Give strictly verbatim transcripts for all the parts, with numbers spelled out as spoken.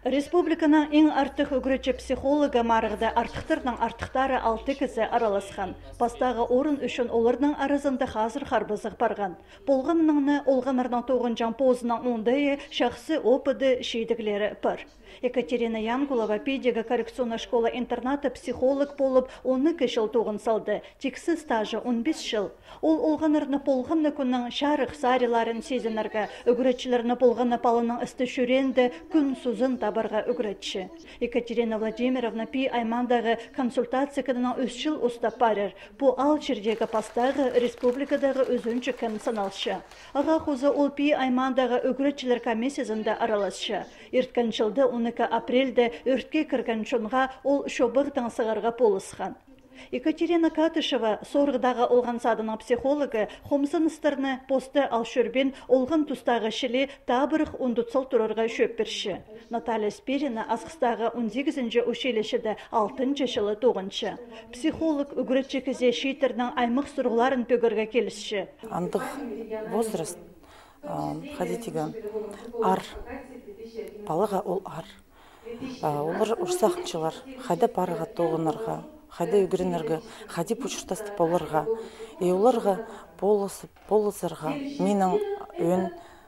Республиканың ең артық үгіречі психологы марығды артықтырның артықтары алты кісі араласқан. Бастағы орын үшін олардың арызында қазір қарбызық барған. Болғаныңны олғанырның тоғынжан позының ондайы шақсы опыды шейдіглері пар. Екатерина Янгулова педига коррекционна школа-интерната психолог болып, он екі жыл тоғын салды. Тексі стажы он бес жыл. Ол олғанырны болғанны күннің шарық сариларын сезініргі, үгіретшілеріні болғанны палының істі шүренді күн сузын табарға үгіретші. Екатерина Владимировна пи аймандағы консультация кідінің үш жыл ұстап барыр. Бұ ал жердегі пастағы республикадағы өзінші кім саналшы. Аға қозы ол пи аймандағы үгіретшілер комиссиясында араласшы. Ирткен жылды он екі апрельде өртке кірген шонға ол шобығдың сығарға полысқан. Екатерина Катышева сорғыдағы олған садының психологы хомсыныстырны посты алшөрбен олған тұстағы шілі табырық ондутсал тұрарға шөппірші. Наталья Спирина асқыстағы он сегізінші училищеде алтыншы жылы тоғыншы. Психолог үгіретші кізе шейтердің аймық сұрғыларын пөгірге келісші. Андық возраст, қадетігі ар, балыға ол ар. Олар ұрсақыншылар, қайда парыға тоғынырға, қайда үгірініргі, қайда пұшыртасты болырға. И оларға болысып, болысырға менің өн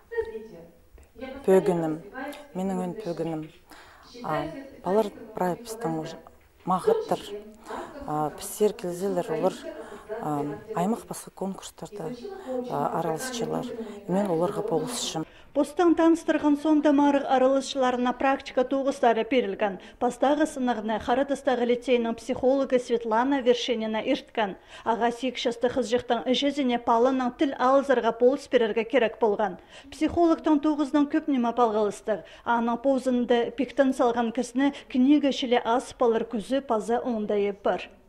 пөгінім, менің өн пөгінім. Балар прай пістің мағыттыр, пістер келзелер олар аймақ басқа конкурстарда аралысшылар. Мен оларға болысшым. Постан таныстырған сонда марық аралысшыларына практика тоғыстары перілген. Пастағы сынығыны Харатыстағы лицейінің психологы Светлана Вершинина ирткен. Аға сексшасты қызжықтың жүзіне палының тіл алзырға полыс берерге керек болған. Психологтың тоғыздың көп нема палғалыстық. Аның позынды пектін салған кісіні книга шілі ас палыр күзі паза оңдайы бір.